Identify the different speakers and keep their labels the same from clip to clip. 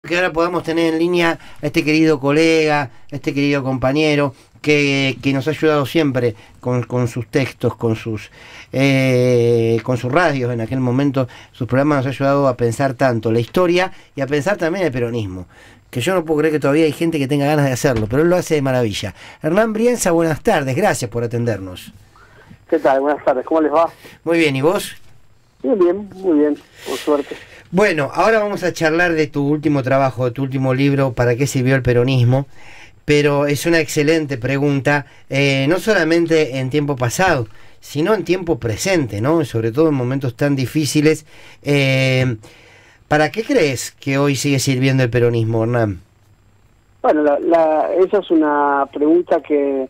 Speaker 1: Que ahora podamos tener en línea a este querido colega, a este querido compañero que nos ha ayudado siempre con sus textos, con sus radios en aquel momento. Sus programas nos ha ayudado a pensar tanto la historia y a pensar también el peronismo, que yo no puedo creer que todavía hay gente que tenga ganas de hacerlo, pero él lo hace de maravilla. Hernán Brienza, buenas tardes, gracias por atendernos.
Speaker 2: ¿Qué tal? Buenas tardes, ¿cómo les va?
Speaker 1: Muy bien, ¿y vos?
Speaker 2: Bien, muy bien, por suerte.
Speaker 1: Bueno, ahora vamos a charlar de tu último trabajo, de tu último libro, ¿Para qué sirvió el peronismo? Pero es una excelente pregunta, no solamente en tiempo pasado, sino en tiempo presente, ¿no? Sobre todo en momentos tan difíciles. ¿Para qué crees que hoy sigue sirviendo el peronismo, Hernán?
Speaker 2: Bueno, esa es una pregunta que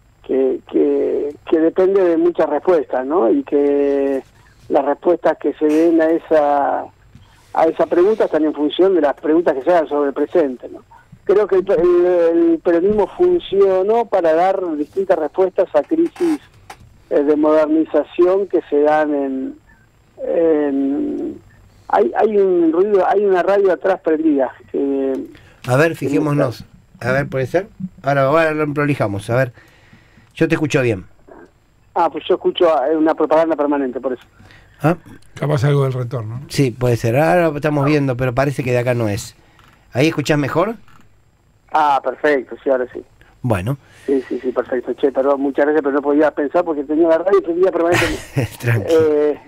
Speaker 2: depende de muchas respuestas, ¿no? Y que las respuestas que se den a esa pregunta están en función de las preguntas que se hagan sobre el presente, ¿no? Creo que el peronismo funcionó para dar distintas respuestas a crisis de modernización que se dan hay un ruido, hay una radio atrás prendida.
Speaker 1: A ver, fijémonos. A ver, ¿puede ser? Ahora lo prolijamos, a ver. Yo te escucho bien.
Speaker 2: Pues yo escucho una propaganda permanente, por eso.
Speaker 3: ¿Ah? Capaz algo del retorno.
Speaker 1: Sí, puede ser. Ahora lo estamos viendo, pero parece que de acá no es. ¿Ahí escuchás mejor?
Speaker 2: Perfecto, sí, ahora sí.
Speaker 1: Bueno.
Speaker 2: Sí, perfecto. Che, perdón, muchas gracias, pero no podía pensar porque tenía la radio prendida permanentemente.
Speaker 1: Tranquilo.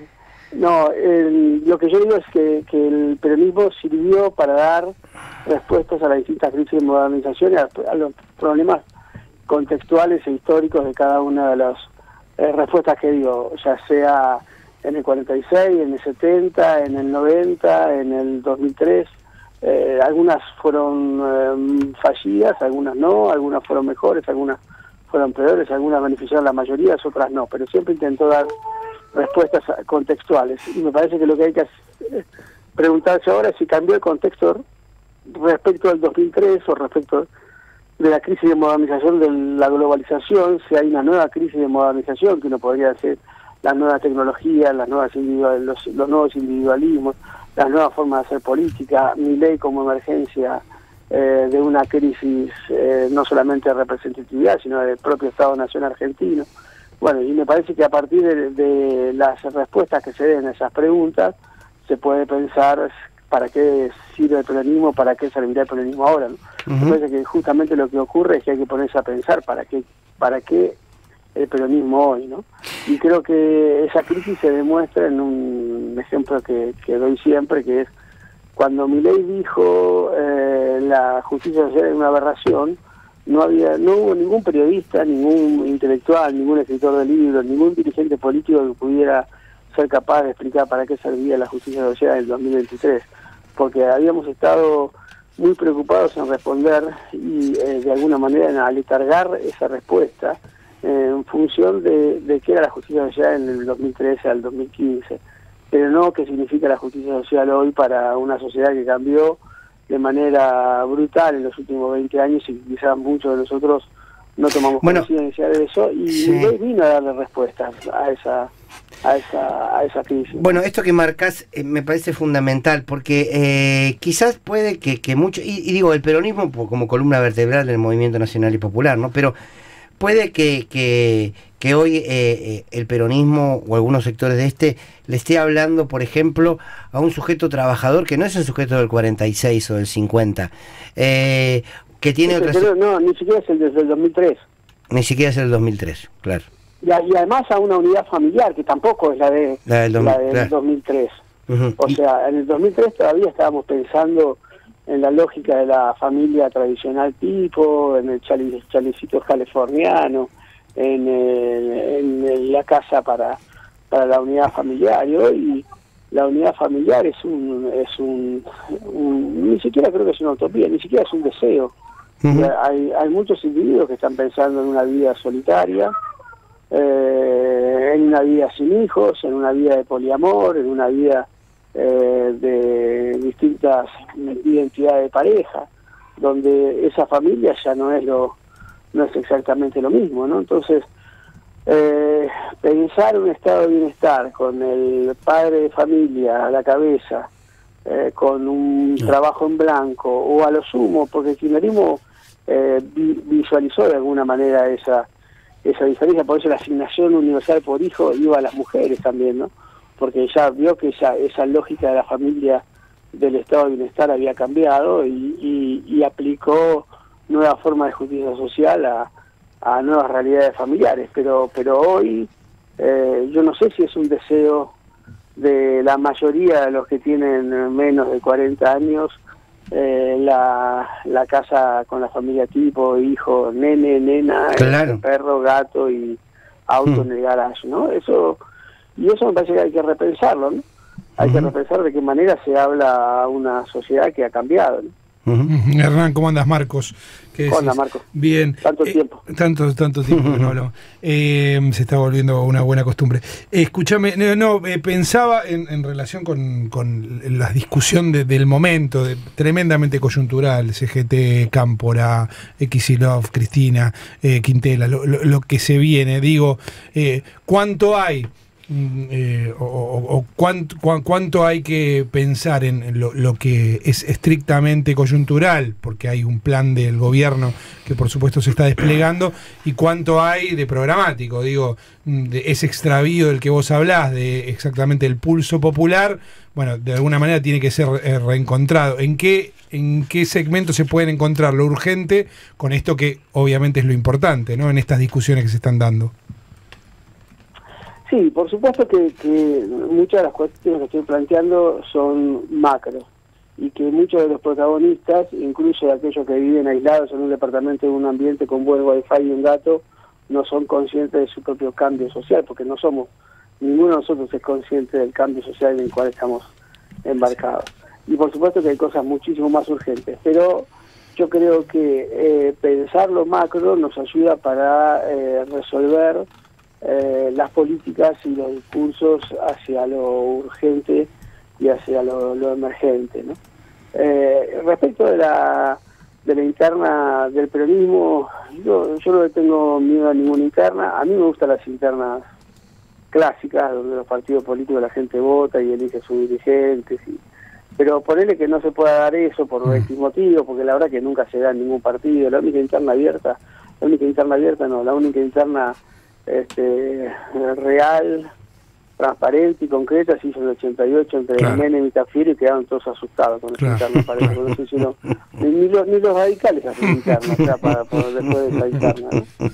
Speaker 2: Lo que yo digo es que el peronismo sirvió para dar respuestas a las distintas crisis de modernización y a los problemas contextuales e históricos de cada una de las respuestas que dio, ya sea en el 46, en el 70, en el 90, en el 2003. Algunas fueron fallidas, algunas no, algunas fueron mejores, algunas fueron peores, algunas beneficiaron a la mayoría, otras no, pero siempre intentó dar respuestas contextuales. Y me parece que lo que hay que preguntarse ahora es si cambió el contexto respecto al 2003 o respecto de la crisis de modernización de la globalización, si hay una nueva crisis de modernización que uno podría decir las nuevas tecnologías, los nuevos individualismos, las nuevas formas de hacer política, Milei como emergencia de una crisis no solamente de representatividad, sino del propio Estado-Nación argentino. Bueno, y me parece que a partir de las respuestas que se den a esas preguntas, se puede pensar para qué sirve el peronismo, para qué servirá el peronismo ahora, ¿no? Me parece que justamente lo que ocurre es que hay que ponerse a pensar para qué el peronismo hoy, ¿no? Y creo que esa crisis se demuestra en un ejemplo que doy siempre, que es cuando Milei dijo la justicia social es una aberración, no hubo ningún periodista, ningún intelectual, ningún escritor de libros, ningún dirigente político que pudiera ser capaz de explicar para qué servía la justicia social en el 2023, porque habíamos estado muy preocupados en responder y de alguna manera en aletargar esa respuesta en función de qué era la justicia social en el 2013 al 2015, pero no qué significa la justicia social hoy para una sociedad que cambió de manera brutal en los últimos 20 años y quizás muchos de nosotros no tomamos conciencia de eso, y sí, vino a darle respuestas a esa crisis.
Speaker 1: Bueno, esto que marcas me parece fundamental, porque quizás puede que mucho, y digo, el peronismo como columna vertebral del movimiento nacional y popular, ¿no? Pero puede que hoy el peronismo o algunos sectores de le esté hablando, por ejemplo, a un sujeto trabajador que no es el sujeto del 46 o del 50, que tiene otras...
Speaker 2: Pero no, ni siquiera es el desde el 2003.
Speaker 1: Ni siquiera es el 2003, claro.
Speaker 2: Y además a una unidad familiar, que tampoco es la del claro. 2003. O sea, en el 2003 todavía estábamos pensando en la lógica de la familia tradicional tipo, en el chalecito californiano, en la casa para la unidad familiar. Y hoy la unidad familiar es ni siquiera creo que es una utopía, ni siquiera es un deseo. Hay muchos individuos que están pensando en una vida solitaria, en una vida sin hijos, en una vida de poliamor, en una vida de distintas identidades de pareja, donde esa familia ya no es exactamente lo mismo, ¿no? Entonces, pensar un estado de bienestar con el padre de familia a la cabeza, con un trabajo en blanco, o a lo sumo, porque el kirchnerismo visualizó de alguna manera esa diferencia, por eso la asignación universal por hijo iba a las mujeres también, ¿no? Porque ya vio que esa lógica de la familia del estado de bienestar había cambiado y aplicó nuevas formas de justicia social a nuevas realidades familiares, pero hoy yo no sé si es un deseo de la mayoría de los que tienen menos de 40 años la casa con la familia tipo, hijo, nene, nena,
Speaker 1: claro,
Speaker 2: perro, gato y auto en el garage, ¿no? Eso me parece que hay que repensarlo, ¿no? Hay que repensar de qué manera se habla a una sociedad que ha cambiado, ¿no?
Speaker 3: Hernán, ¿cómo andas? Marcos.
Speaker 2: ¿Cómo andas, Marcos?
Speaker 3: Bien.
Speaker 2: Tanto tiempo.
Speaker 3: Tanto tiempo que no hablamos. Se está volviendo una buena costumbre. Escúchame, pensaba en relación con la discusión del momento, tremendamente coyuntural, CGT, Cámpora, Kicillof, Cristina, Quintela, lo que se viene. Digo, ¿cuánto hay? ¿Cuánto hay que pensar en lo que es estrictamente coyuntural, porque hay un plan del gobierno que por supuesto se está desplegando, y cuánto hay de programático, digo, de ese extravío del que vos hablás, de exactamente el pulso popular, bueno, de alguna manera tiene que ser reencontrado. ¿En qué segmento se pueden encontrar lo urgente con esto que obviamente es lo importante, ¿no?, en estas discusiones que se están dando?
Speaker 2: Sí, por supuesto que muchas de las cuestiones que estoy planteando son macro, y que muchos de los protagonistas, incluso de aquellos que viven aislados en un departamento, en un ambiente con buen wifi y un gato, no son conscientes de su propio cambio social, porque ninguno de nosotros es consciente del cambio social en el cual estamos embarcados. Y por supuesto que hay cosas muchísimo más urgentes, pero yo creo que pensar lo macro nos ayuda para resolver las políticas y los discursos hacia lo urgente y hacia lo emergente, ¿no? Respecto de la interna del peronismo, yo no le tengo miedo a ninguna interna. A mí me gustan las internas clásicas, donde los partidos políticos la gente vota y elige sus dirigentes, pero ponerle que no se pueda dar eso por X motivos, porque la verdad que nunca se da en ningún partido. La única interna real, transparente y concreta se hizo en el 88 entre Menem y Cafiero, y quedaron todos asustados con esa interna, parece, porque no se hicieron ni los radicales hacen interna, o sea, después de esa interna,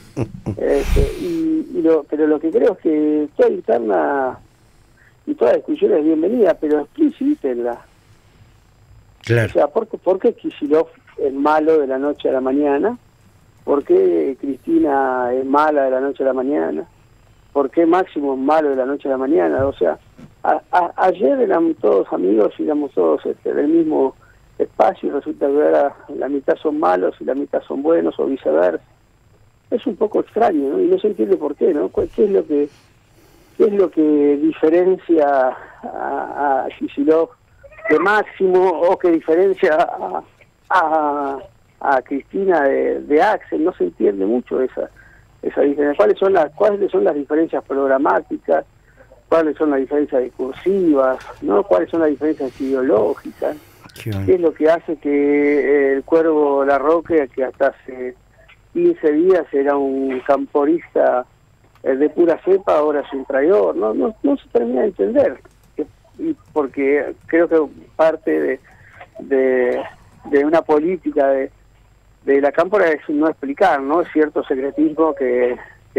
Speaker 2: ¿no? Pero lo que creo es que toda interna y toda discusión es bienvenida, pero explícitenla.
Speaker 1: Claro.
Speaker 2: O sea, ¿por qué Kicillof es malo de la noche a la mañana? ¿Por qué Cristina es mala de la noche a la mañana? ¿Por qué Máximo es malo de la noche a la mañana? O sea, ayer éramos todos amigos y éramos todos del mismo espacio, y resulta que ahora la mitad son malos y la mitad son buenos, o viceversa. Es un poco extraño, ¿no? Y no se entiende por qué, ¿no? ¿Qué es lo que diferencia a Kicillof de Máximo, o que diferencia a Cristina de Axel? No se entiende mucho esa diferencia. ¿Cuáles son las diferencias programáticas? ¿Cuáles son las diferencias discursivas? ¿No? ¿Cuáles son las diferencias ideológicas? ¿Qué es lo que hace que el Cuervo Larroque, que hasta hace 15 días era un camporista de pura cepa, ahora es un traidor? No se termina de entender, y porque creo que parte de una política de la Cámpora es no explicar, ¿no? Cierto secretismo que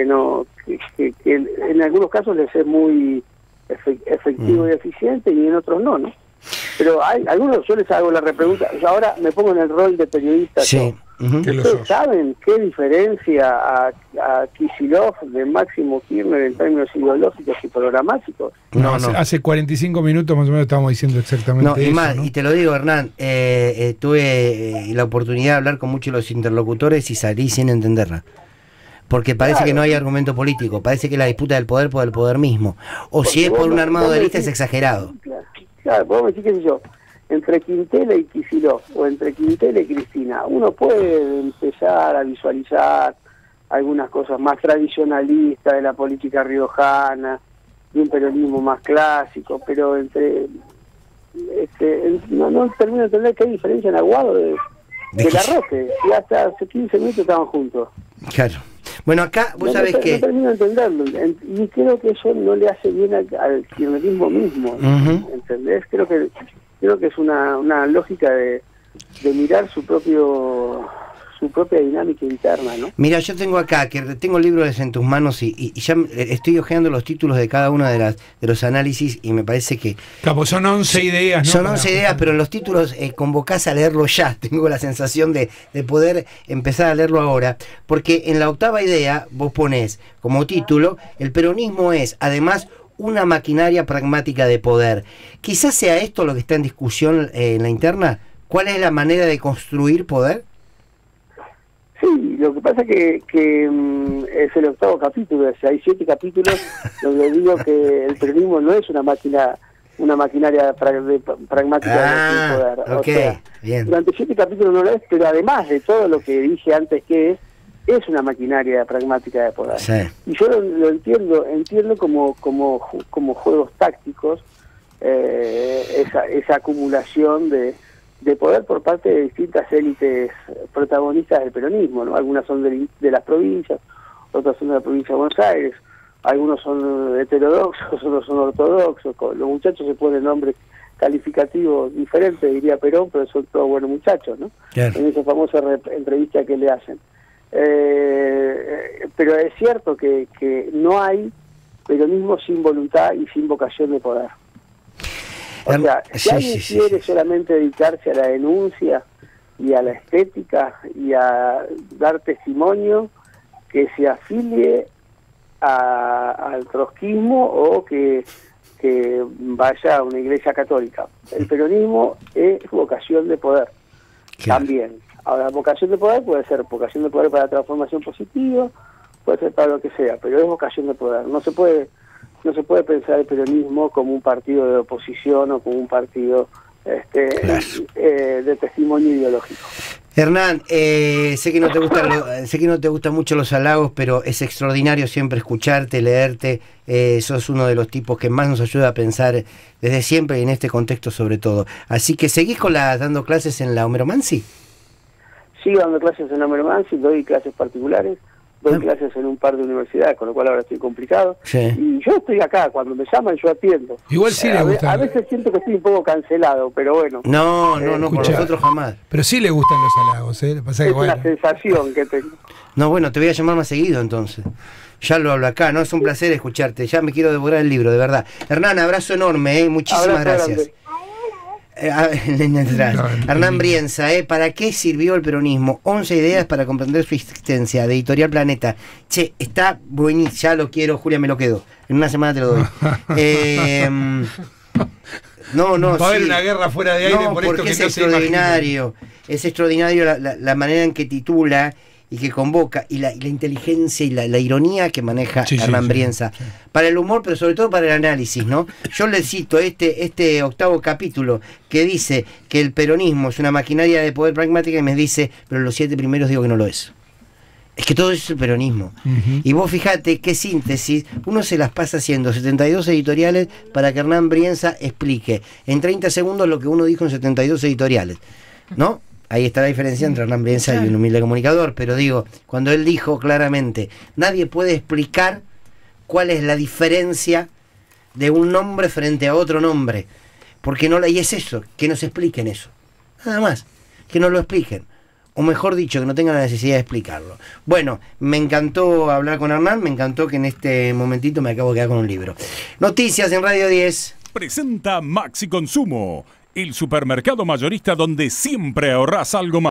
Speaker 2: en algunos casos les es muy efectivo y eficiente, y en otros no. Pero hay algunos, yo les hago la repregunta, yo ahora me pongo en el rol de periodista.
Speaker 1: Sí.
Speaker 2: ¿Ustedes saben qué diferencia a Kicillof de Máximo Kirchner en términos ideológicos y programáticos?
Speaker 3: No. Hace 45 minutos más o menos estábamos diciendo exactamente eso.
Speaker 1: Más, ¿no? Y te lo digo, Hernán, tuve la oportunidad de hablar con muchos de los interlocutores y salí sin entenderla. Porque parece que no hay argumento político, parece que la disputa del poder por el poder mismo. O si es por un armado de lista es exagerado.
Speaker 2: Claro, podemos decir, qué sé yo, entre Quintela y Kicillof, o entre Quintela y Cristina, uno puede empezar a visualizar algunas cosas más tradicionalistas de la política riojana, de un peronismo más clásico, pero entre no termino de entender qué hay diferencia en Aguado de la Roque, y hasta hace 15 minutos estaban juntos.
Speaker 1: Claro. Bueno, acá vos sabés que...
Speaker 2: No termino de entenderlo, y creo que eso no le hace bien al kirchnerismo mismo, ¿entendés? Creo que es una lógica de mirar su propia dinámica interna, ¿no?
Speaker 1: Mira, yo tengo acá, que tengo libros en tus manos y ya estoy hojeando los títulos de cada una de los análisis y me parece que...
Speaker 3: Claro, son 11 ideas, ¿no?
Speaker 1: Son 11 ideas, pero en los títulos convocás a leerlo ya. Tengo la sensación de poder empezar a leerlo ahora, porque en la octava idea vos ponés como título: el peronismo es, además, una maquinaria pragmática de poder. Quizás sea esto lo que está en discusión en la interna. ¿Cuál es la manera de construir poder?
Speaker 2: Sí, lo que pasa es que es el octavo capítulo, o sea, hay 7 capítulos donde digo que el peronismo no es una maquinaria pragmática de poder.
Speaker 1: Okay,
Speaker 2: o sea,
Speaker 1: bien.
Speaker 2: Durante 7 capítulos no lo es, pero además de todo lo que dije antes que es una maquinaria pragmática de poder.
Speaker 1: Sí.
Speaker 2: Y yo lo entiendo como juegos tácticos, esa acumulación de poder por parte de distintas élites protagonistas del peronismo, ¿no? Algunas son de las provincias, otras son de la provincia de Buenos Aires, algunos son heterodoxos, otros son ortodoxos. Los muchachos se ponen nombres calificativos diferentes, diría Perón, pero son todos buenos muchachos, ¿no? Claro. En esa famosa entrevista que le hacen. Pero es cierto que no hay peronismo sin voluntad y sin vocación de poder. O sea, si alguien quiere solamente dedicarse a la denuncia y a la estética y a dar testimonio, que se afilie al trotskismo o que vaya a una iglesia católica. El peronismo es vocación de poder, también. Ahora, vocación de poder puede ser vocación de poder para la transformación positiva, puede ser para lo que sea, pero es vocación de poder. No se puede pensar el peronismo como un partido de oposición o como un partido de testimonio ideológico.
Speaker 1: Hernán, sé que no te gustan mucho los halagos, pero es extraordinario siempre escucharte, leerte. Sos uno de los tipos que más nos ayuda a pensar desde siempre y en este contexto sobre todo. Así que seguís dando clases en la Homero Mansi.
Speaker 2: Sigo dando clases en la Homero Mansi, doy clases particulares. Doy clases en un par de universidades, con lo cual ahora estoy complicado. Sí. Y yo estoy acá, cuando me llaman yo atiendo.
Speaker 3: Igual sí le gusta.
Speaker 2: A veces siento que estoy un poco cancelado, pero bueno.
Speaker 1: No, por nosotros jamás.
Speaker 3: Pero sí le gustan los halagos, ¿eh? Pasa que,
Speaker 2: es una sensación que tengo.
Speaker 1: No, bueno, te voy a llamar más seguido entonces. Ya lo hablo acá, ¿no? Es un placer escucharte. Ya me quiero devorar el libro, de verdad. Hernán, abrazo enorme, ¿eh? Muchísimas gracias. Hernán Brienza, ¿para qué sirvió el peronismo? 11 ideas para comprender su existencia, de Editorial Planeta. Che, está buenísimo, ya lo quiero, Julia, me lo quedo. En una semana te lo doy.
Speaker 3: Va a haber una guerra fuera de aire por esto que
Speaker 1: es extraordinario. Es extraordinario la manera en que titula y que convoca, y la inteligencia y la ironía que maneja Hernán Brienza. Sí. Para el humor, pero sobre todo para el análisis, ¿no? Yo le cito este octavo capítulo que dice que el peronismo es una maquinaria de poder pragmática y me dice, pero los 7 primeros digo que no lo es. Es que todo eso es el peronismo. Y vos fijate qué síntesis, uno se las pasa haciendo 72 editoriales para que Hernán Brienza explique en 30 segundos lo que uno dijo en 72 editoriales, ¿no? Ahí está la diferencia entre Hernán Brienza y un humilde comunicador, pero digo, cuando él dijo claramente, nadie puede explicar cuál es la diferencia de un nombre frente a otro nombre, porque y es eso, que nos expliquen eso, nada más, que nos lo expliquen, o mejor dicho, que no tengan la necesidad de explicarlo. Bueno, me encantó hablar con Hernán, me encantó que en este momentito me acabo de quedar con un libro. Noticias en Radio 10.
Speaker 4: Presenta Maxi Consumo, el supermercado mayorista donde siempre ahorrás algo más.